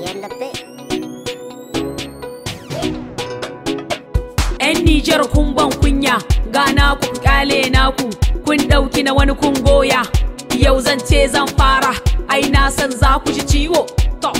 'Yan Nijar kun ban kunya, gana ku kyale naku, kun ɗauki na wani kun goya. Yau zan ce zan fara, ai na san za ku ji ciwo.